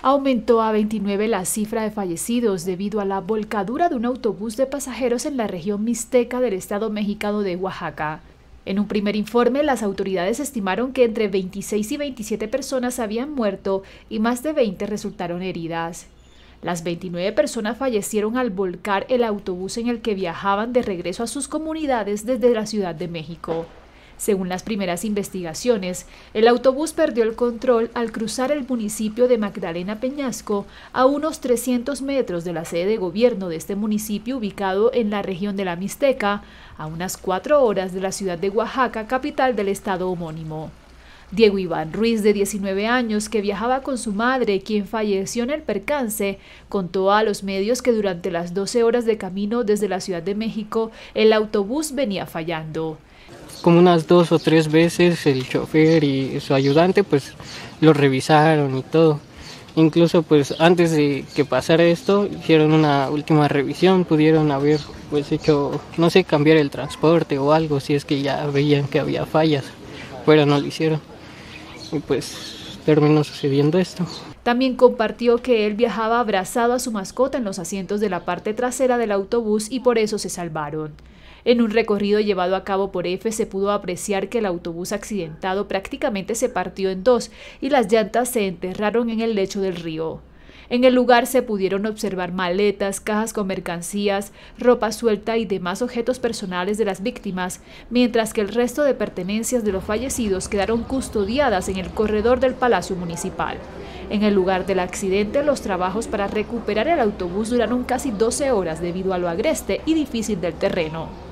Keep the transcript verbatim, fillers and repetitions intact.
Aumentó a veintinueve la cifra de fallecidos debido a la volcadura de un autobús de pasajeros en la región mixteca del estado mexicano de Oaxaca. En un primer informe, las autoridades estimaron que entre veintiséis y veintisiete personas habían muerto y más de veinte resultaron heridas. Las veintinueve personas fallecieron al volcar el autobús en el que viajaban de regreso a sus comunidades desde la Ciudad de México. Según las primeras investigaciones, el autobús perdió el control al cruzar el municipio de Magdalena Peñasco a unos trescientos metros de la sede de gobierno de este municipio ubicado en la región de la Mixteca, a unas cuatro horas de la ciudad de Oaxaca, capital del estado homónimo. Diego Iván Ruiz, de diecinueve años, que viajaba con su madre, quien falleció en el percance, contó a los medios que durante las doce horas de camino desde la Ciudad de México, el autobús venía fallando. Como unas dos o tres veces el chofer y su ayudante pues lo revisaron y todo. Incluso pues antes de que pasara esto hicieron una última revisión, pudieron haber pues hecho, no sé, cambiar el transporte o algo si es que ya veían que había fallas, pero no lo hicieron y pues terminó sucediendo esto. También compartió que él viajaba abrazado a su mascota en los asientos de la parte trasera del autobús y por eso se salvaron. En un recorrido llevado a cabo por F se pudo apreciar que el autobús accidentado prácticamente se partió en dos y las llantas se enterraron en el lecho del río. En el lugar se pudieron observar maletas, cajas con mercancías, ropa suelta y demás objetos personales de las víctimas, mientras que el resto de pertenencias de los fallecidos quedaron custodiadas en el corredor del Palacio Municipal. En el lugar del accidente, los trabajos para recuperar el autobús duraron casi doce horas debido a lo agreste y difícil del terreno.